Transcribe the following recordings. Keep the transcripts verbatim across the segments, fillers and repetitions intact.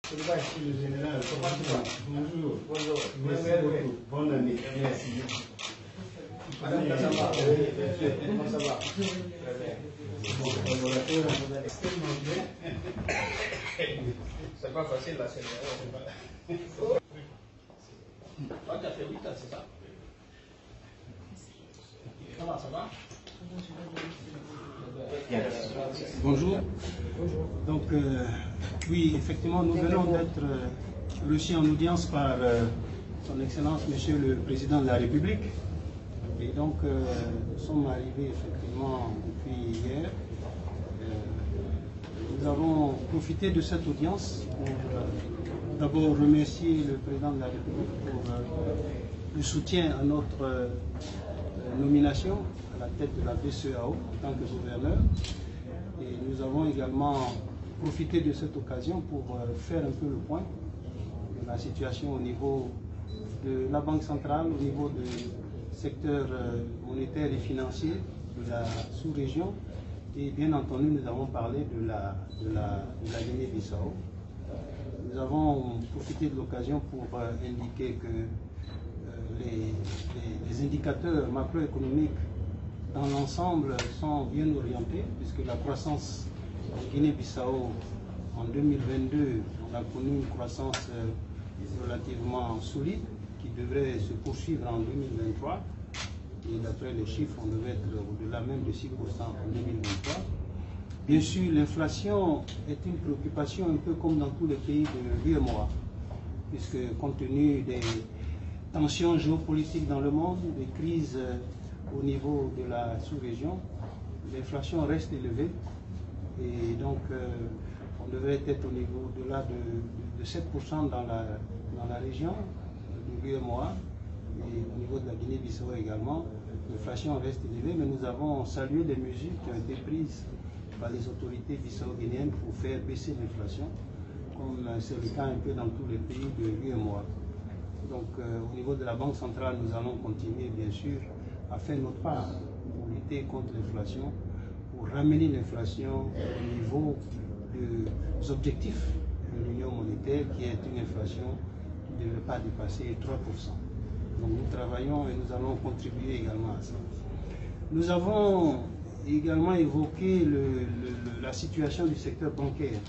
Le général, bonjour. Bonjour. Merci beaucoup. Bonne année. Merci. Madame Kassaba, comment ça va? Bon, collaborateur, vous allez extrêmement bien. C'est pas facile là, c'est vrai. Toi, tu as fait huit ans, c'est ça? Comment ça va? Bonjour. Donc, euh, oui, effectivement, nous venons d'être euh, reçus en audience par euh, Son Excellence, Monsieur le Président de la République. Et donc, euh, nous sommes arrivés effectivement depuis hier. Euh, nous avons profité de cette audience pour euh, d'abord remercier le Président de la République pour euh, le soutien à notre euh, nomination à la tête de la B C E A O en tant que gouverneur. Et nous avons également profité de cette occasion pour euh, faire un peu le point de la situation au niveau de la Banque centrale, au niveau du secteur euh, monétaire et financier de la sous-région. Et bien entendu, nous avons parlé de la, de la, de la Guinée-Bissau. Nous avons profité de l'occasion pour euh, indiquer que euh, les, les, les indicateurs macroéconomiques dans l'ensemble sont bien orientés, puisque la croissance en Guinée-Bissau en deux mille vingt-deux, on a connu une croissance euh, relativement solide qui devrait se poursuivre en deux mille vingt-trois. Et d'après les chiffres, on devait être au-delà même de six pour cent en deux mille vingt-trois. Bien sûr, l'inflation est une préoccupation un peu comme dans tous les pays de l'U E M O A, puisque compte tenu des tensions géopolitiques dans le monde, des crises au niveau de la sous-région, l'inflation reste élevée. Et donc, euh, on devait être au niveau au-delà de, de, de sept pour cent dans la, dans la région de l'U E M O A. Et au niveau de la Guinée-Bissau également, l'inflation reste élevée, mais nous avons salué les mesures qui ont été prises par les autorités bissau-guinéennes pour faire baisser l'inflation, comme c'est le cas un peu dans tous les pays de l'U E M O A. Donc euh, au niveau de la Banque centrale, nous allons continuer bien sûr à faire notre part pour lutter contre l'inflation, pour ramener l'inflation au niveau des objectifs de l'Union monétaire, qui est une inflation qui ne devrait pas dépasser trois pour cent. Donc nous travaillons et nous allons contribuer également à ça. Nous avons également évoqué le, le, la situation du secteur bancaire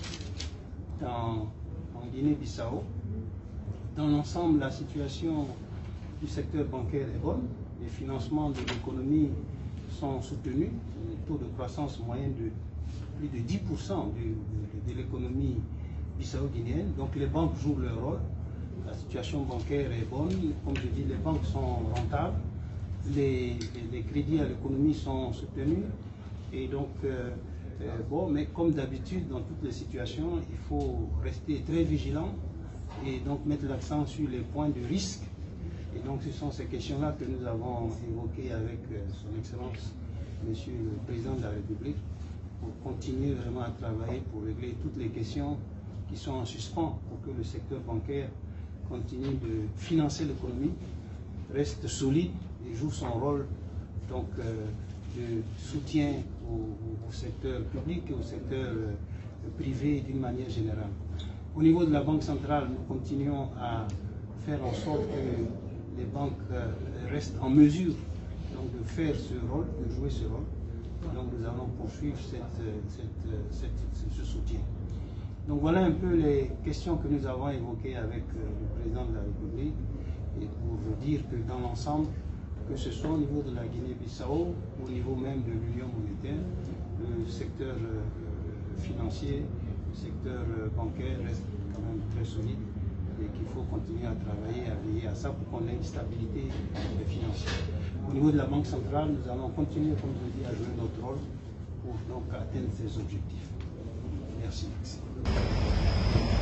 dans, en Guinée-Bissau. Dans l'ensemble, la situation du secteur bancaire est bonne. Les financements de l'économie sont soutenus. Le taux de croissance moyen de plus de dix pour cent de, de, de l'économie bissau-guinéenne. Donc les banques jouent leur rôle. La situation bancaire est bonne. Comme je dis, les banques sont rentables. Les, les, les crédits à l'économie sont soutenus. Et donc, euh, euh, bon, mais comme d'habitude, dans toutes les situations, il faut rester très vigilant et donc mettre l'accent sur les points de risque. Et donc, ce sont ces questions-là que nous avons évoquées avec euh, Son Excellence, Monsieur le Président de la République, pour continuer vraiment à travailler pour régler toutes les questions qui sont en suspens pour que le secteur bancaire continue de financer l'économie, reste solide et joue son rôle donc, euh, de soutien au, au secteur public et au secteur euh, privé d'une manière générale. Au niveau de la Banque centrale, nous continuons à faire en sorte que les banques euh, restent en mesure donc, de faire ce rôle, de jouer ce rôle. Donc nous allons poursuivre cette, cette, cette, ce soutien. Donc voilà un peu les questions que nous avons évoquées avec euh, le Président de la République, et pour vous dire que dans l'ensemble, que ce soit au niveau de la Guinée-Bissau, au niveau même de l'Union monétaire, le secteur euh, financier, le secteur euh, bancaire reste quand même très solide et qu'il faut continuer à travailler, à veiller à ça pour qu'on ait une stabilité financière. Au niveau de la Banque centrale, nous allons continuer, comme je dis, à jouer notre rôle pour donc atteindre ces objectifs. Merci.